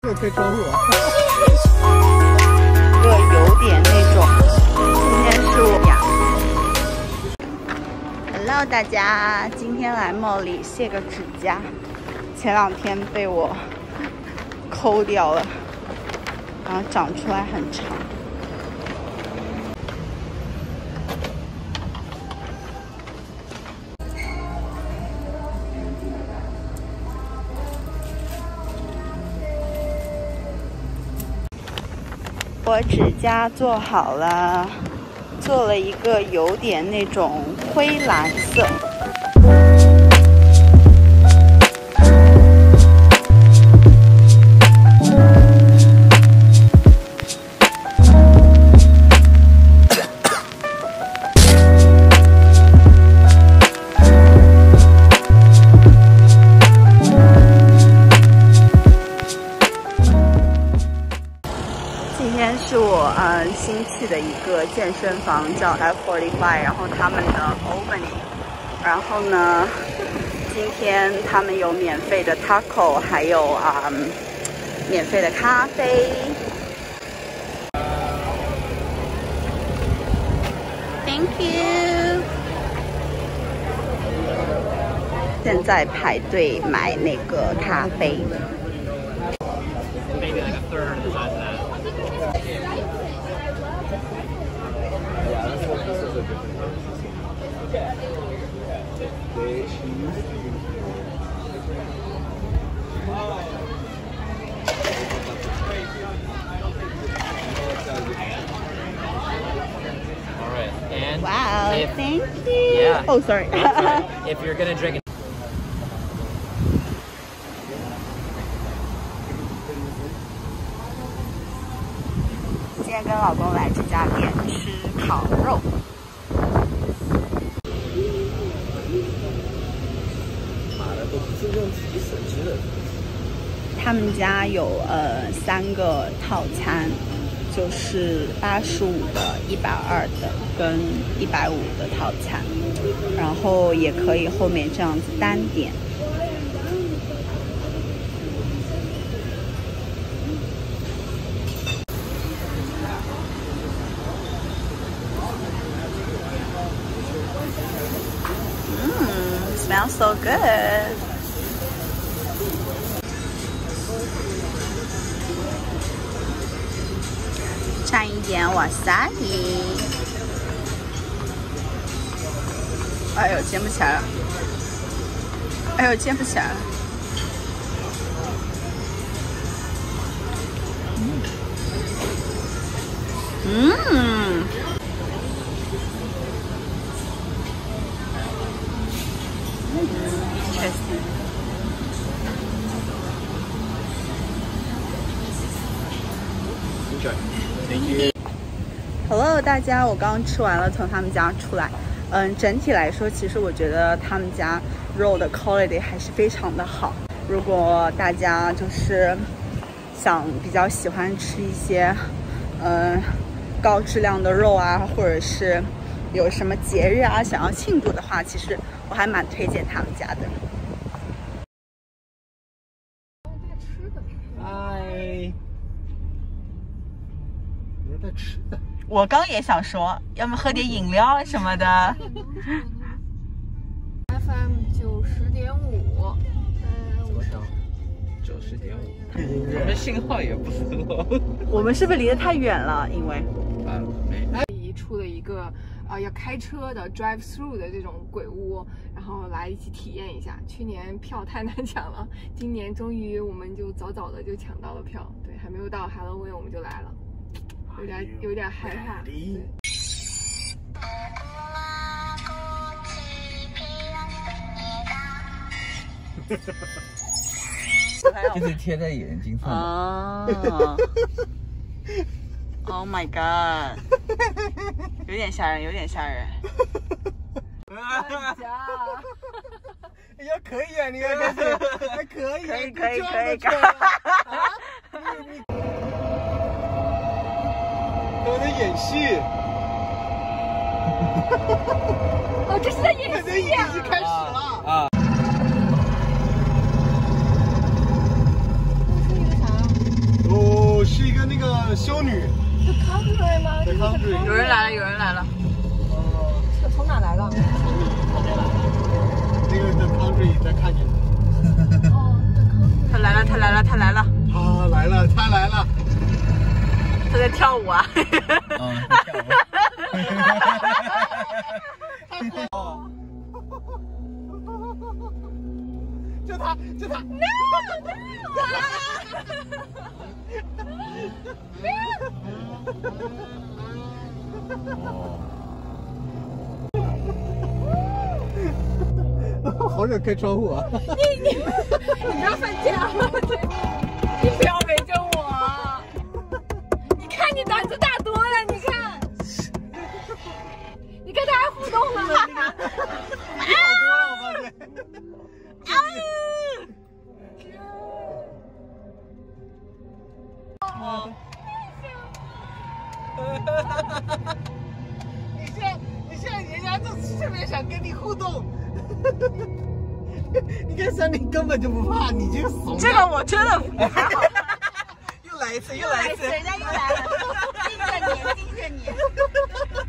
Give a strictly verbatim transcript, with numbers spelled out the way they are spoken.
又推窗户。 个有点那种，今天是我呀。Hello， 大家，今天来梦里卸个指甲，前两天被我抠掉了，然后长出来很长。 我指甲做好了，做了一个有点那种灰蓝色。是我嗯新去的一个健身房，叫 F 四十五， 然后他们的 opening， 然后呢，今天他们有免费的 taco， 还有啊、嗯、免费的咖啡。Thank you。现在排队买那个咖啡。 Maybe like a third the size of that. Yeah, that's what this is a different one. All right, and wow, if, thank you. Yeah. Oh, sorry. If you're gonna drink it. 今天跟老公来这家店吃烤肉。 妈的，都不是用自己手机的。 他们家有呃三个套餐，就是八十五的、一百二的跟一百五的套餐，然后也可以后面这样子单点。 Smells so good. 蘸一点 wasabi。哎呦，煎不起来了！哎呦，煎不起来了！嗯。 Hello， 大家，我刚刚吃完了，从他们家出来。嗯，整体来说，其实我觉得他们家肉的 quality 还是非常的好。如果大家就是想比较喜欢吃一些嗯高质量的肉啊，或者是有什么节日啊想要庆祝的话，其实我还蛮推荐他们家的。 嗨，别在吃的。 我刚也想说，要么喝点饮料什么的。 F M 九十点五， 怎么调？九十点五。我们信号也不是很好。 我们是不是离得太远了？因为啊，没。 出了一个啊、呃、要开车的 drive through 的这种鬼屋，然后来一起体验一下。去年票太难抢了，今年终于我们就早早的就抢到了票。对，还没有到 Halloween 我们就来了，有点有点害怕。对。 一直贴在眼睛上。 啊 ！Oh my god！ 有点吓人，有点吓人。 哎呀，可以啊，你看开始还可以， 可以可以可以。 我在演戏。 哦，这是在演戏。 这演戏开始了啊！啊女。 The Country 吗？ The Country。 有人来了，有人来了。 哦。 这从哪来的？ 从你旁边来的。那个 The Country 在看你。 哦 ，The Country。 他来了，他来了，他来了。 他来了，他来了。 他在跳舞啊。 嗯，在跳舞。 哦。就他，就他。好想开窗户啊！ 你你你不要犯贱，你不要围着我。你看你胆子大多了，你看，你跟他还互动了吗？ 你好多了，我发现。啊！你现在，你现在人家就特别想跟你互动。你看三林根本就不怕，你这个怂。 这个我真的还好。 又来一次，又来一次， 人家又来了，盯着你，盯着你。